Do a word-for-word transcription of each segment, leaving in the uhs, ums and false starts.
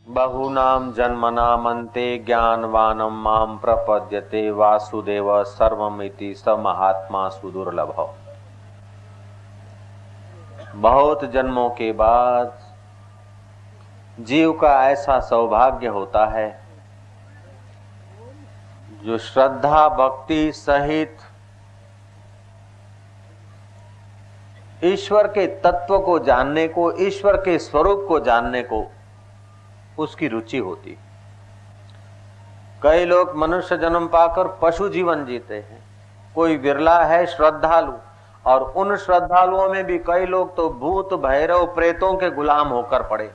बहुनाम जन्मनामन्ते ज्ञानवानम माम प्रपद्यते वासुदेव सर्वमिति स महात्मा सुदुर्लभ। बहुत जन्मों के बाद जीव का ऐसा सौभाग्य होता है जो श्रद्धा भक्ति सहित ईश्वर के तत्व को जानने को, ईश्वर के स्वरूप को जानने को उसकी रुचि होती। कई लोग मनुष्य जन्म पाकर पशु जीवन जीते हैं, कोई बिरला है श्रद्धालु, और उन श्रद्धालुओं में भी कई लोग तो भूत भैरव प्रेतों के गुलाम होकर पड़े।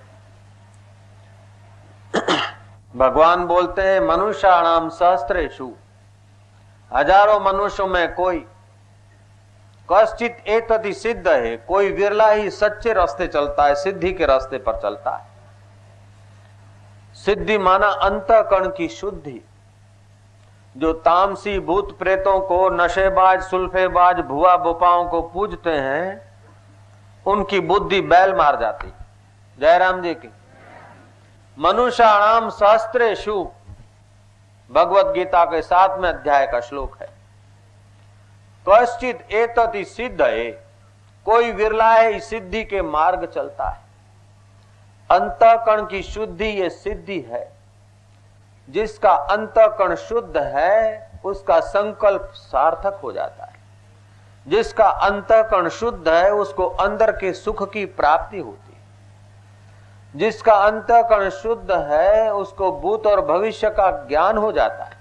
भगवान बोलते हैं मनुष्याणाम सहस्त्रेषु, हजारों मनुष्यों में कोई कश्चित एतति सिद्ध है, कोई विरला ही सच्चे रास्ते चलता है, सिद्धि के रास्ते पर चलता है। सिद्धि माना अंतःकरण की शुद्धि। जो तामसी भूत प्रेतों को, नशेबाज सुल्फेबाज भुआ बोपाओं को पूजते हैं, उनकी बुद्धि बैल मार जाती। जयराम जी की मनुष्याणाम सहस्त्रेषु भगवत गीता के सातवें अध्याय का श्लोक है। कश्चित एतति सिद्ध है, कोई विरला है इस सिद्धि के मार्ग चलता है। अंतःकरण की शुद्धि ये सिद्धि है। जिसका अंतःकरण शुद्ध है उसका संकल्प सार्थक हो जाता है। जिसका अंतःकरण शुद्ध है उसको अंदर के सुख की प्राप्ति होती है। जिसका अंतःकरण शुद्ध है उसको भूत और भविष्य का ज्ञान हो जाता है।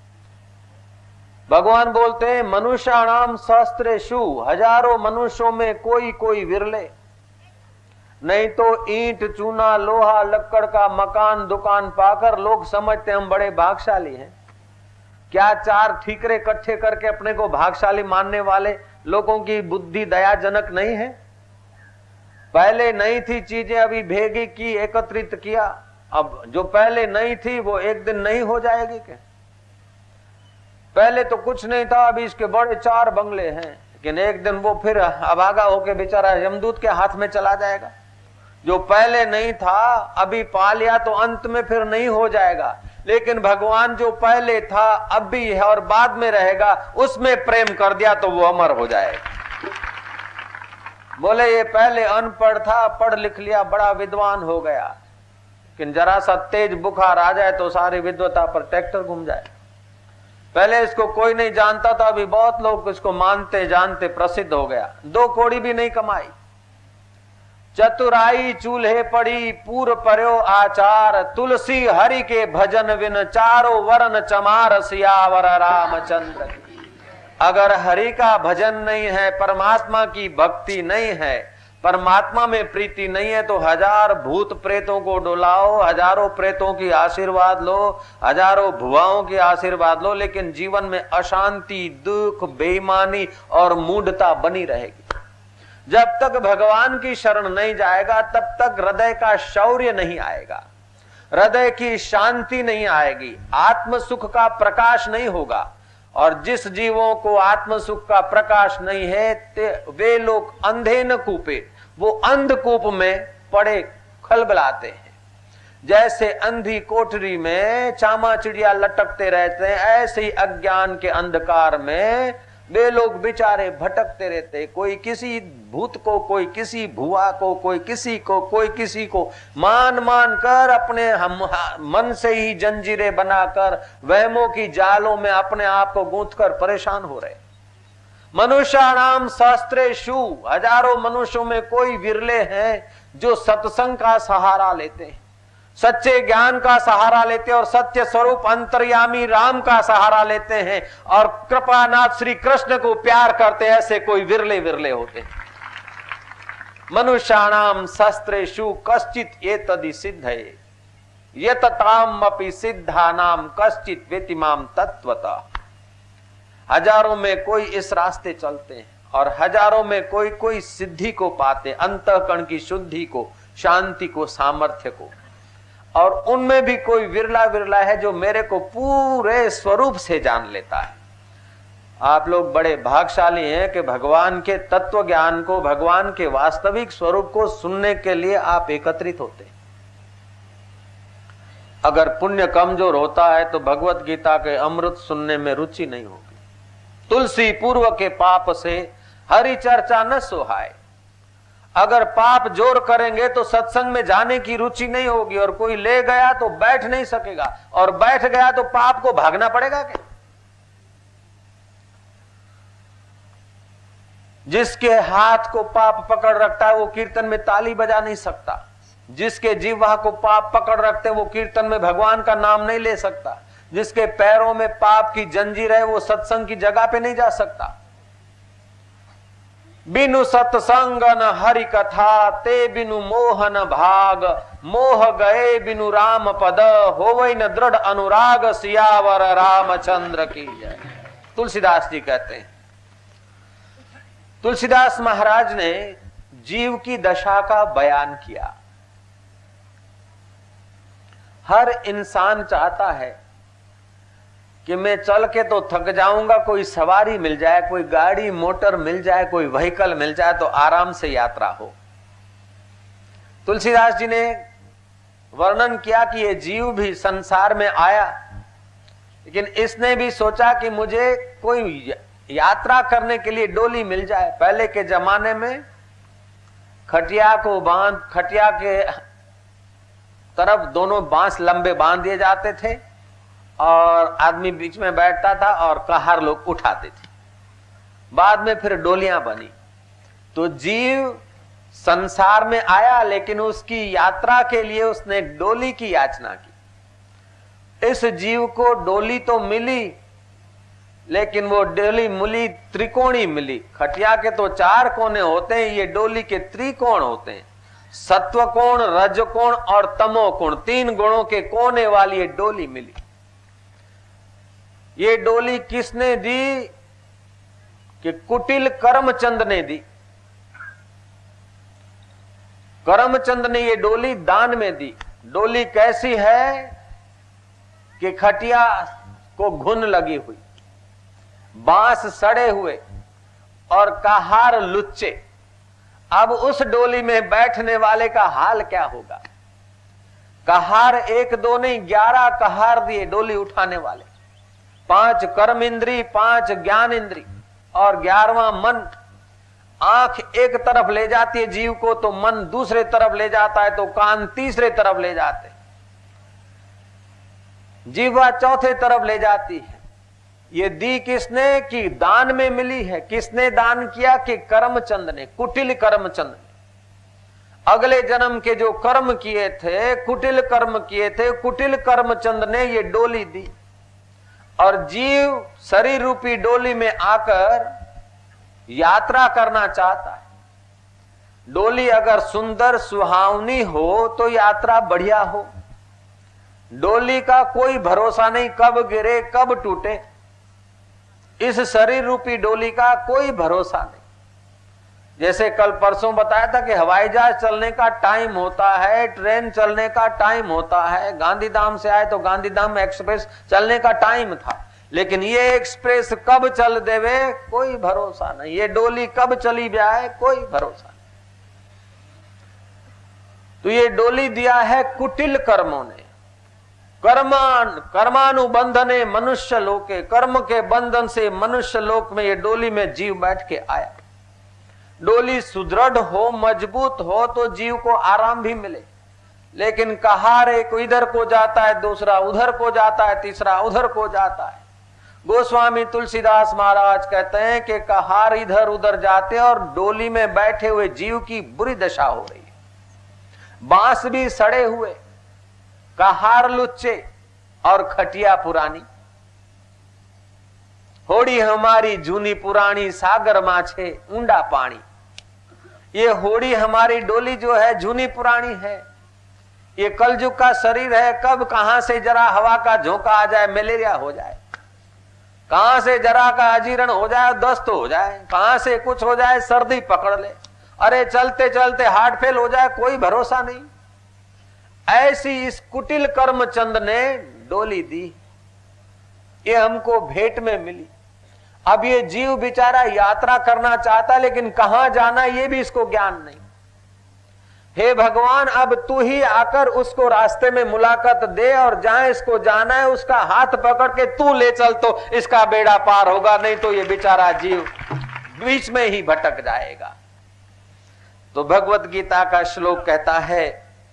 भगवान बोलते हैं मनुष्याणाम सहस्त्रेषु, हजारों मनुष्यों में कोई कोई विरले। नहीं तो ईंट चूना लोहा लक्कड़ का मकान दुकान पाकर लोग समझते हम बड़े भागशाली हैं। क्या चार ठीकरे इकट्ठे करके अपने को भागशाली मानने वाले लोगों की बुद्धि दयाजनक नहीं है? पहले नहीं थी चीजें, अभी भेगी की, एकत्रित किया। अब जो पहले नहीं थी वो एक दिन नहीं हो जाएगी क्या? पहले तो कुछ नहीं था, अभी इसके बड़े चार बंगले हैं, लेकिन एक दिन वो फिर अभागा होके बेचारा यमदूत के हाथ में चला जाएगा। जो पहले नहीं था अभी पा लिया तो अंत में फिर नहीं हो जाएगा। लेकिन भगवान जो पहले था अब भी है और बाद में रहेगा, उसमें प्रेम कर दिया तो वो अमर हो जाएगा। बोले ये पहले अनपढ़ था, पढ़ लिख लिया, बड़ा विद्वान हो गया, लेकिन जरा सा तेज बुखार आ जाए तो सारी विद्वता पर ट्रैक्टर घूम जाए। पहले इसको कोई नहीं जानता था, अभी बहुत लोग इसको मानते जानते प्रसिद्ध हो गया। दो कौड़ी भी नहीं कमाई, चतुराई चूल्हे पड़ी, पूर पर्यो आचार, तुलसी हरि के भजन विन चारों वर्ण चमार, सियावर रामचंद्र। अगर हरि का भजन नहीं है, परमात्मा की भक्ति नहीं है, परमात्मा में प्रीति नहीं है, तो हजार भूत प्रेतों को डुलाओ, हजारों प्रेतों की आशीर्वाद लो, हजारों भुवाओं की आशीर्वाद लो, लेकिन जीवन में अशांति, दुख, बेईमानी और मूढ़ता बनी रहेगी। जब तक भगवान की शरण नहीं जाएगा तब तक हृदय का शौर्य नहीं आएगा, हृदय की शांति नहीं आएगी, आत्म सुख का प्रकाश नहीं होगा। और जिस जीवों को आत्म सुख का प्रकाश नहीं है वे लोग अंधे न कूपे, वो अंधकूप में पड़े खलबलाते हैं। जैसे अंधी कोठरी में चामा चिड़िया लटकते रहते हैं, ऐसे ही अज्ञान के अंधकार में वे लोग बेचारे भटकते रहते। कोई किसी भूत को, कोई किसी भुआ को, कोई किसी को, कोई किसी को मान मान कर अपने हम मन से ही जंजीरें बनाकर वहमों की जालों में अपने आप को गूंथ कर परेशान हो रहे। मनुष्याणाम सहस्त्रेषु, हजारों मनुष्यों में कोई विरले हैं जो सत्संग का सहारा लेते हैं, सच्चे ज्ञान का सहारा लेते हैं और सत्य स्वरूप अंतर्यामी राम का सहारा लेते हैं और कृपानाथ श्री कृष्ण को प्यार करते हैं। ऐसे कोई विरले विरले होते हैं। मनुष्याणाम सहस्त्रेषु कश्चित एतदि सिद्ध है, यतताम अपि सिद्धानाम कश्चित वेतिमाम तत्वतः। हजारों में कोई इस रास्ते चलते हैं और हजारों में कोई कोई सिद्धि को पाते, अंतःकरण की शुद्धि को, शांति को, सामर्थ्य को। और उनमें भी कोई विरला विरला है जो मेरे को पूरे स्वरूप से जान लेता है। आप लोग बड़े भाग्यशाली हैं कि भगवान के तत्व ज्ञान को, भगवान के वास्तविक स्वरूप को सुनने के लिए आप एकत्रित होते हैं। अगर पुण्य कमजोर होता है तो भगवत गीता के अमृत सुनने में रुचि नहीं होगी। तुलसी पूर्व के पाप से हरि चर्चा न सुहाए। अगर पाप जोर करेंगे तो सत्संग में जाने की रुचि नहीं होगी, और कोई ले गया तो बैठ नहीं सकेगा, और बैठ गया तो पाप को भागना पड़ेगा क्या? जिसके हाथ को पाप पकड़ रखता है वो कीर्तन में ताली बजा नहीं सकता। जिसके जिह्वा को पाप पकड़ रखते वो कीर्तन में भगवान का नाम नहीं ले सकता। जिसके पैरों में पाप की जंजीर है वो सत्संग की जगह पे नहीं जा सकता। बिनु सत्संग न हरि कथा, ते बिनु मोहन भाग, मोह गए बिनु राम पद, होवै न दृढ़ अनुराग, सियावर रामचंद्र की जय। तुलसीदास जी कहते हैं। तुलसीदास महाराज ने जीव की दशा का बयान किया। हर इंसान चाहता है कि मैं चल के तो थक जाऊंगा, कोई सवारी मिल जाए, कोई गाड़ी मोटर मिल जाए, कोई व्हीकल मिल जाए तो आराम से यात्रा हो। तुलसीदास जी ने वर्णन किया कि ये जीव भी संसार में आया, लेकिन इसने भी सोचा कि मुझे कोई यात्रा करने के लिए डोली मिल जाए। पहले के जमाने में खटिया को बांध खटिया के तरफ दोनों बांस लंबे बांध दिए जाते थे और आदमी बीच में बैठता था और कहार लोग उठाते थे। बाद में फिर डोलियां बनी। तो जीव संसार में आया, लेकिन उसकी यात्रा के लिए उसने डोली की याचना की। इस जीव को डोली तो मिली, लेकिन वो डोली मिली त्रिकोणी मिली। खटिया के तो चार कोने होते हैं, ये डोली के त्रिकोण होते हैं। सत्व कोण, रज कोण और तमो कोण, तीन गुणों के कोने वाली ये डोली मिली। ये डोली किसने दी? कि कुटिल करमचंद ने दी। करमचंद ने ये डोली दान में दी। डोली कैसी है कि खटिया को घुन लगी हुई, बांस सड़े हुए और कहार लुच्चे। अब उस डोली में बैठने वाले का हाल क्या होगा? कहार एक दो नहीं, ग्यारह कहार दिए डोली उठाने वाले। पांच कर्म इंद्री, पांच ज्ञान इंद्री और ग्यारहवां मन। आंख एक तरफ ले जाती है जीव को तो मन दूसरे तरफ ले जाता है, तो कान तीसरे तरफ ले जाते, जीवा चौथे तरफ ले जाती है। ये दी किसने? कि दान में मिली है। किसने दान किया? कि करमचंद ने, कुटिल करमचंद ने। अगले जन्म के जो कर्म किए थे, कुटिल कर्म किए थे, कुटिल करमचंद ने ये डोली दी। और जीव शरीर रूपी डोली में आकर यात्रा करना चाहता है। डोली अगर सुंदर सुहावनी हो तो यात्रा बढ़िया हो। डोली का कोई भरोसा नहीं, कब गिरे कब टूटे। इस शरीर रूपी डोली का कोई भरोसा नहीं। जैसे कल परसों बताया था कि हवाई जहाज चलने का टाइम होता है, ट्रेन चलने का टाइम होता है। गांधीधाम से आए तो गांधीधाम एक्सप्रेस चलने का टाइम था, लेकिन ये एक्सप्रेस कब चल देवे कोई भरोसा नहीं। ये डोली कब चली जाए कोई भरोसा नहीं। तो ये डोली दिया है कुटिल कर्मों ने। कर्मान कर्मानुबंधने मनुष्य लोके, कर्म के बंधन से मनुष्य लोक में ये डोली में जीव बैठ के आया। डोली सुदृढ़ हो, मजबूत हो तो जीव को आराम भी मिले। लेकिन कहार एक इधर को जाता है, दूसरा उधर को जाता है, तीसरा उधर को जाता है। गोस्वामी तुलसीदास महाराज कहते हैं कि कहार इधर उधर जाते और डोली में बैठे हुए जीव की बुरी दशा हो रही है। बांस भी सड़े हुए, कहार लुच्चे और खटिया पुरानी। होड़ी हमारी जूनी पुरानी, सागर माछे ऊंडा पानी। ये होड़ी हमारी डोली जो है जूनी पुरानी है। ये कलयुग का शरीर है, कब कहां से जरा हवा का झोंका आ जाए मलेरिया हो जाए, कहां से जरा का अजीर्ण हो जाए, दस्त हो जाए, कहां से कुछ हो जाए, सर्दी पकड़ ले, अरे चलते चलते हार्ट फेल हो जाए, कोई भरोसा नहीं। ऐसी इस कुटिल कर्मचंद ने डोली दी, ये हमको भेंट में मिली। अब ये जीव बेचारा यात्रा करना चाहता, लेकिन कहां जाना ये भी इसको ज्ञान नहीं। हे भगवान, अब तू ही आकर उसको रास्ते में मुलाकात दे और जहां इसको जाना है उसका हाथ पकड़ के तू ले चल तो इसका बेड़ा पार होगा, नहीं तो ये बेचारा जीव बीच में ही भटक जाएगा। तो भगवत गीता का श्लोक कहता है,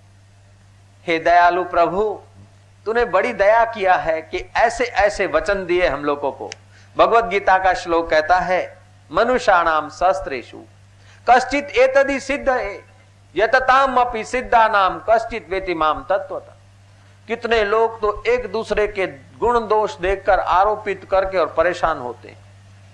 हे दयालु प्रभु, तूने बड़ी दया किया है कि ऐसे ऐसे वचन दिए हम लोगों को। भगवत गीता का श्लोक कहता है, मनुष्याणाम सहस्त्रेषु कश्चित एतदि सिद्ध है यतताम अपि सिद्धानाम कश्चित वेति माम तत्वतः। कितने लोग तो एक दूसरे के गुण दोष देखकर आरोपित करके और परेशान होते हैं।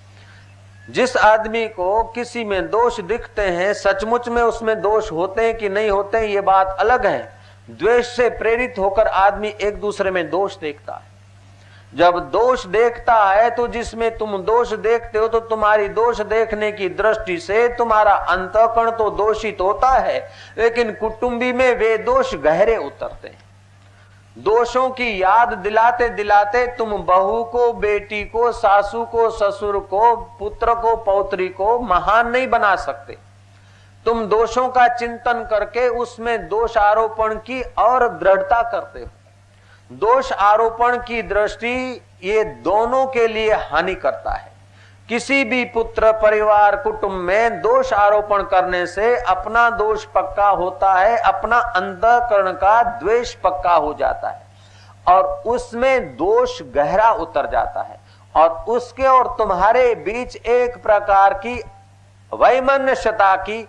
जिस आदमी को किसी में दोष दिखते हैं, सचमुच में उसमें दोष होते हैं कि नहीं होते हैं ये बात अलग है। द्वेष से प्रेरित होकर आदमी एक दूसरे में दोष देखता है। जब दोष देखता है तो जिसमें तुम दोष देखते हो तो तुम्हारी दोष देखने की दृष्टि से तुम्हारा अंतःकरण तो दोषित होता है, लेकिन कुटुंबी में वे दोष गहरे उतरते हैं। दोषों की याद दिलाते दिलाते तुम बहू को, बेटी को, सासू को, ससुर को, पुत्र को, पौत्री को महान नहीं बना सकते। तुम दोषों का चिंतन करके उसमें दोष आरोपण की और दृढ़ता करते हो। दोष आरोपण की दृष्टि ये दोनों के लिए हानि करता है। किसी भी पुत्र, परिवार, कुटुंब में दोष आरोपण करने से अपना दोष पक्का होता है, अपना अंतःकरण का द्वेष पक्का हो जाता है और उसमें दोष गहरा उतर जाता है और उसके और तुम्हारे बीच एक प्रकार की वैमनस्यता की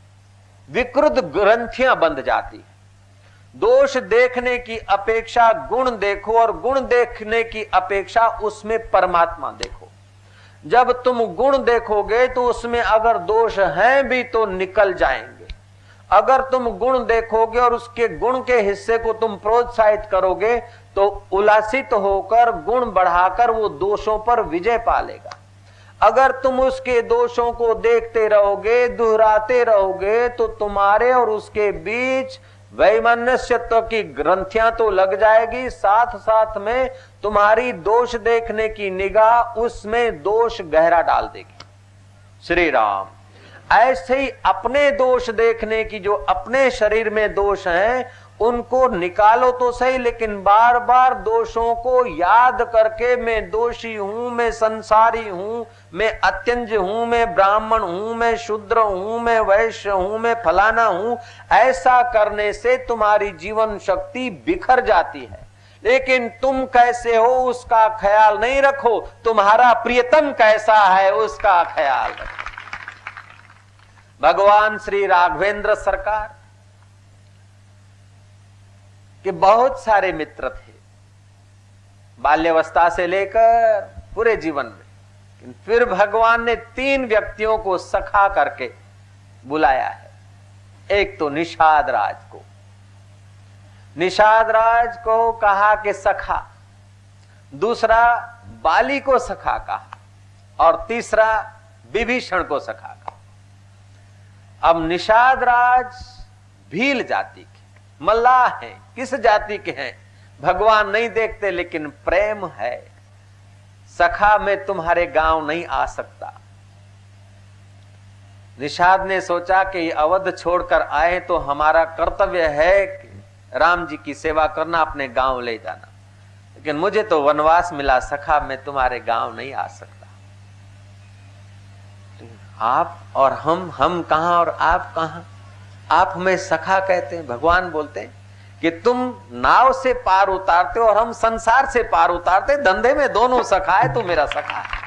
विकृत ग्रंथियां बंध जाती। दोष देखने की अपेक्षा गुण देखो और गुण देखने की अपेक्षा उसमें परमात्मा देखो। जब तुम गुण देखोगे तो उसमें अगर दोष हैं भी तो निकल जाएंगे। अगर तुम गुण देखोगे और उसके गुण के हिस्से को तुम प्रोत्साहित करोगे तो उल्लासित होकर गुण बढ़ाकर वो दोषों पर विजय पा लेगा। अगर तुम उसके दोषों को देखते रहोगे, दोहराते रहोगे तो तुम्हारे और उसके बीच वैमनस्यत्व की ग्रंथियां तो लग जाएगी, साथ साथ में तुम्हारी दोष देखने की निगाह उसमें दोष गहरा डाल देगी। श्री राम, ऐसे ही अपने दोष देखने की, जो अपने शरीर में दोष हैं उनको निकालो तो सही, लेकिन बार बार दोषों को याद करके मैं दोषी हूं, मैं संसारी हूं, मैं अत्यंज हूं, मैं ब्राह्मण हूं, मैं शूद्र हूं, मैं वैश्य हूं, मैं फलाना हूं, ऐसा करने से तुम्हारी जीवन शक्ति बिखर जाती है। लेकिन तुम कैसे हो उसका ख्याल नहीं रखो, तुम्हारा प्रियतम कैसा है उसका ख्याल रखो। भगवान श्री राघवेंद्र सरकार के बहुत सारे मित्र थे, बाल्यावस्था से लेकर पूरे जीवन में। फिर भगवान ने तीन व्यक्तियों को सखा करके बुलाया है। एक तो निषाद राज को, निषाद राज को कहा कि सखा, दूसरा बाली को सखा कहा और तीसरा विभीषण को सखा कहा। अब निषाद राज भील जाति के मल्लाह हैं। किस जाति के हैं भगवान नहीं देखते, लेकिन प्रेम है। सखा मैं तुम्हारे गांव नहीं आ सकता। निषाद ने सोचा कि अवध छोड़कर आए तो हमारा कर्तव्य है कि राम जी की सेवा करना, अपने गांव ले जाना, लेकिन मुझे तो वनवास मिला, सखा मैं तुम्हारे गांव नहीं आ सकता। आप और हम, हम कहां और आप कहां? आप हमें सखा कहते हैं। भगवान बोलते हैं कि तुम नाव से पार उतारते हो और हम संसार से पार उतारते, धंधे में दोनों सखा है, तो मेरा सखा है।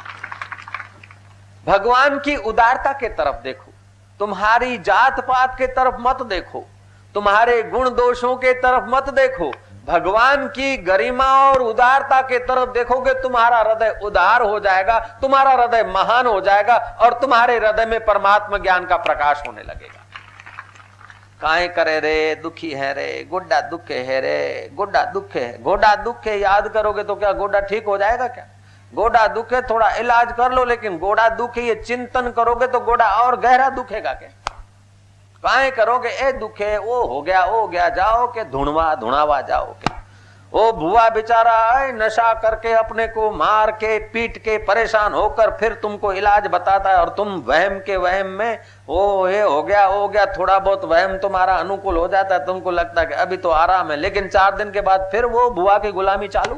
भगवान की उदारता के तरफ देखो, तुम्हारी जात पात के तरफ मत देखो, तुम्हारे गुण दोषों के तरफ मत देखो, भगवान की गरिमा और उदारता के तरफ देखोगे, तुम्हारा हृदय उदार हो जाएगा, तुम्हारा हृदय महान हो जाएगा और तुम्हारे हृदय में परमात्मा ज्ञान का प्रकाश होने लगेगा। काहे करे रे, दुखी है रे, गोड्डा दुखे है रे, गोड्डा दुखे है, गोड्डा दुखे याद करोगे तो क्या गोड्डा ठीक हो जाएगा? क्या गोड्डा दुखे थोड़ा इलाज कर लो, लेकिन गोड्डा दुखे ये चिंतन करोगे तो गोड्डा और गहरा दुखेगा। क्या काहे करोगे? ए दुखे, वो हो गया, वो हो गया, जाओ के धुणवा धुणावा जाओ के, वो भुआ बेचारा है नशा करके अपने को मार के पीट के परेशान होकर फिर तुमको इलाज बताता है, और तुम वहम के वहम में वो ये हो गया हो गया, थोड़ा बहुत वहम तुम्हारा अनुकूल हो जाता है, तुमको लगता है कि अभी तो आराम है, लेकिन चार दिन के बाद फिर वो भुआ की गुलामी चालू।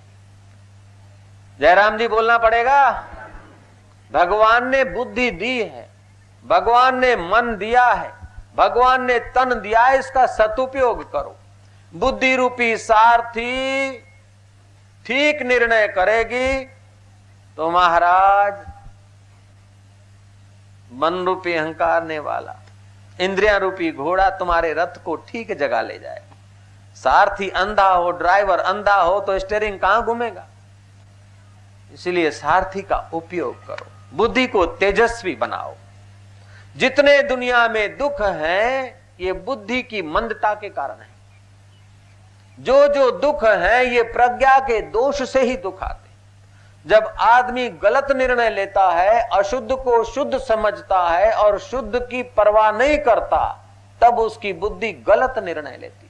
जयराम जी बोलना पड़ेगा। भगवान ने बुद्धि दी है, भगवान ने मन दिया है, भगवान ने तन दिया है, इसका सदुपयोग करो। बुद्धि रूपी सारथी ठीक निर्णय करेगी तो महाराज मन रूपी अहंकारने वाला इंद्रिया रूपी घोड़ा तुम्हारे रथ को ठीक जगह ले जाएगा। सारथी अंधा हो, ड्राइवर अंधा हो तो स्टीयरिंग कहां घूमेगा? इसलिए सारथी का उपयोग करो, बुद्धि को तेजस्वी बनाओ। जितने दुनिया में दुख हैं ये बुद्धि की मंदता के कारण है। जो जो दुख है ये प्रज्ञा के दोष से ही दुख आते। जब आदमी गलत निर्णय लेता है, अशुद्ध को शुद्ध समझता है और शुद्ध की परवाह नहीं करता, तब उसकी बुद्धि गलत निर्णय लेती।